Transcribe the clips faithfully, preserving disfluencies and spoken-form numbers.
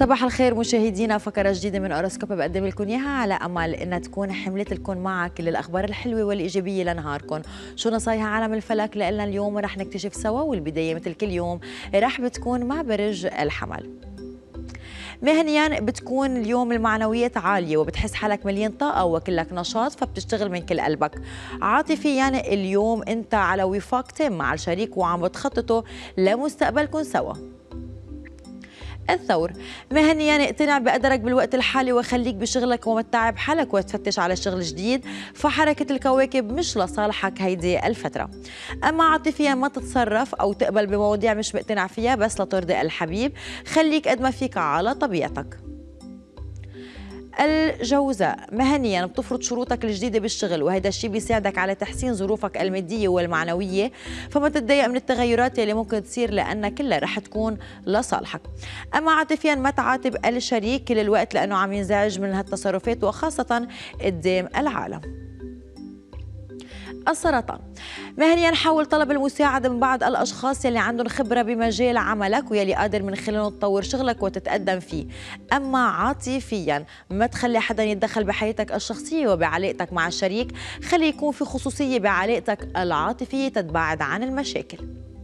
صباح الخير مشاهدينا، فقرة جديدة من أوروسكوب بقدم لكم إياها على أمل إنها تكون حملت لكم معها كل الأخبار الحلوة والإيجابية لنهاركم. شو نصايح عالم الفلك لنا اليوم رح نكتشف سوا، والبداية مثل كل يوم رح بتكون مع برج الحمل. مهنيا بتكون اليوم المعنويات عالية وبتحس حالك مليان طاقة وكلك نشاط فبتشتغل من كل قلبك. عاطفيا اليوم انت على وفاق تام مع الشريك وعم بتخططوا لمستقبلكم سوا. الثور، مهنيا اقتنع بقدرك بالوقت الحالي وخليك بشغلك وما تتعب حالك وتفتش على شغل جديد، فحركة الكواكب مش لصالحك هيدي الفترة. أما عاطفيا ما تتصرف أو تقبل بمواضيع مش مقتنع فيها بس لترضي الحبيب، خليك قد ما فيك على طبيعتك. الجوزاء، مهنيا بتفرض شروطك الجديدة بالشغل وهذا الشيء بيساعدك على تحسين ظروفك المادية والمعنوية، فما تتضايق من التغيرات اللي ممكن تصير لأنها كلها رح تكون لصالحك. أما عاطفيا ما تعاتب الشريك كل الوقت لأنه عم ينزعج من هالتصرفات وخاصة قدام العالم. السرطان، مهنيا حاول طلب المساعدة من بعض الأشخاص يلي عندهم خبرة بمجال عملك ويلي قادر من خلاله تطور شغلك وتتقدم فيه. أما عاطفيا ما تخلي حدا يتدخل بحياتك الشخصية وبعلاقتك مع الشريك، خلي يكون في خصوصية بعلاقتك العاطفية تتباعد عن المشاكل.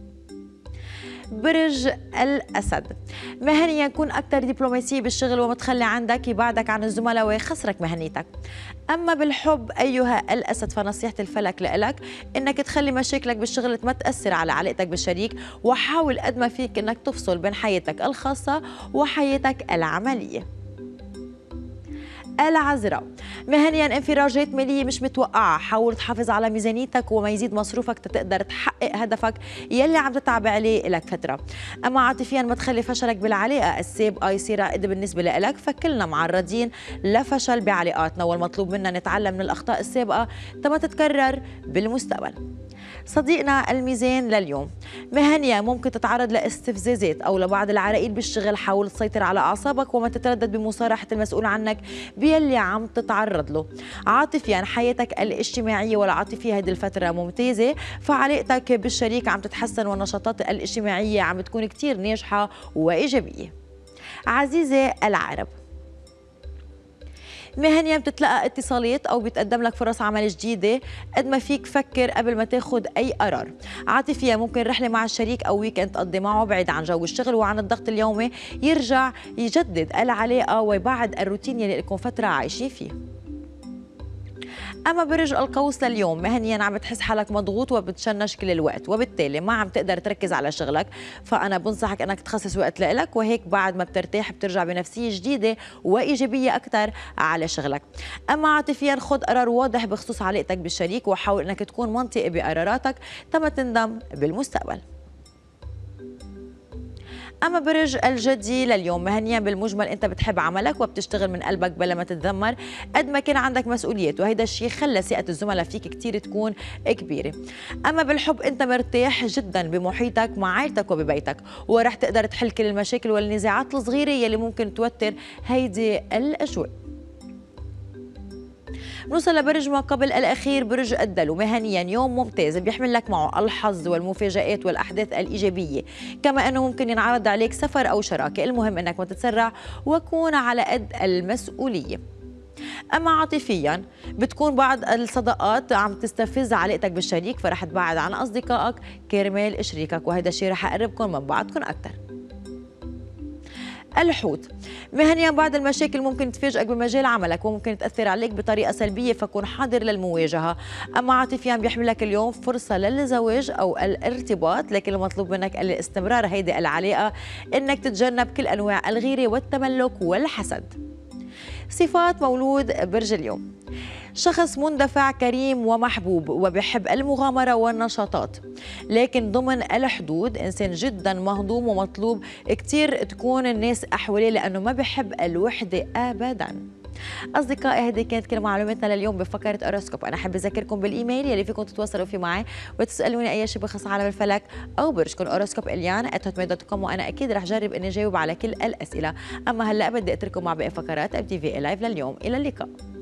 برج الأسد، مهنيا كن أكثر دبلوماسية بالشغل وما تخلي عندك يبعدك عن الزملاء ويخسرك مهنيتك. أما بالحب أيها الأسد فنصيحة الفلك لإلك إنك تخلي مشاكلك بالشغل ما تأثر على علاقتك بالشريك، وحاول قد ما فيك إنك تفصل بين حياتك الخاصة وحياتك العملية. العذراء، مهنيا انفراجات مالية مش متوقعة، حاول تحافظ على ميزانيتك وما يزيد مصروفك تقدر تحقق هدفك يلي عم تتعب عليه لك فترة. أما عاطفيا ما تخلي فشلك بالعلاقة السابقة يصير عقد بالنسبة لك، فكلنا معرضين لفشل بعلاقاتنا والمطلوب منا نتعلم من الأخطاء السابقة تما تتكرر بالمستقبل. صديقنا الميزان لليوم، مهنيا ممكن تتعرض لاستفزازات أو لبعض العراقيل بالشغل، حاول تسيطر على أعصابك وما تتردد بمصارحة المسؤول عنك بيلي عم تتعرض له. عاطفيا حياتك الاجتماعية والعاطفية هذه الفترة ممتازة، فعلاقتك بالشريك عم تتحسن والنشاطات الاجتماعية عم تكون كتير ناجحة وإيجابية. عزيزي العقرب، مهنيا بتتلقى اتصالات او بيتقدم لك فرص عمل جديده، قد ما فيك فكر قبل ما تاخذ اي قرار. عاطفيا ممكن رحله مع الشريك او ويكند تقضي معه بعيد عن جو الشغل وعن الضغط اليومي، يرجع يجدد العلاقه ويبعد الروتين يلي لكم فتره عايشين فيه. أما برج القوس لليوم، مهنيا عم تحس حالك مضغوط وبتشنج كل الوقت وبالتالي ما عم تقدر تركز على شغلك، فأنا بنصحك أنك تخصص وقت لإلك، وهيك بعد ما بترتاح بترجع بنفسية جديدة وإيجابية أكثر على شغلك. أما عاطفيا خذ قرار واضح بخصوص علاقتك بالشريك وحاول أنك تكون منطقي بقراراتك تما تندم بالمستقبل. أما برج الجدي لليوم، مهنيا بالمجمل أنت بتحب عملك وبتشتغل من قلبك بلا ما تتذمر، قد ما كان عندك مسؤوليات وهيدا الشيء خلى ثقة الزملاء فيك كتير تكون كبيرة. أما بالحب أنت مرتاح جدا بمحيطك مع عائلتك وببيتك، ورح تقدر تحل كل المشاكل والنزاعات الصغيرة يلي ممكن توتر هيدي الأجواء. نوصل لبرج ما قبل الأخير، برج الدلو، مهنيا يوم ممتاز بيحمل لك معه الحظ والمفاجآت والأحداث الإيجابية، كما أنه ممكن ينعرض عليك سفر أو شراكة، المهم أنك ما تتسرع وكون على قد المسؤولية. أما عاطفيا بتكون بعض الصداقات عم تستفز علاقتك بالشريك، فرح تبعد عن أصدقائك كرمال شريكك وهذا الشيء رح يقربكم من بعضكم أكثر. الحوت، مهنيا بعض المشاكل ممكن تفاجئك بمجال عملك وممكن تأثر عليك بطريقة سلبية، فكون حاضر للمواجهة. أما عاطفيا بيحملك اليوم فرصة للزواج أو الارتباط، لكن المطلوب منك الاستمرار هيدي العلاقة، إنك تتجنب كل أنواع الغيرة والتملك والحسد. صفات مولود برج اليوم، شخص مندفع كريم ومحبوب وبيحب المغامرة والنشاطات، لكن ضمن الحدود، إنسان جدا مهضوم ومطلوب كتير تكون الناس أحواليه لأنه ما بيحب الوحدة أبدا. أصدقائي هذه كانت كل معلوماتنا لليوم بفقرة أوروسكوب. أنا أحب أذكركم بالإيميل يلي فيكم تتواصلوا فيه معي وتسألوني أي شيء بخص عالم الفلك أو برجكم، أوروسكوب إليان آت هوتميل دوت كوم، وأنا أكيد رح جرب إني جاوب على كل الأسئلة. أما هلأ بدي أترككم مع باقي فقرات ام تي في لايف لليوم. إلى اللقاء.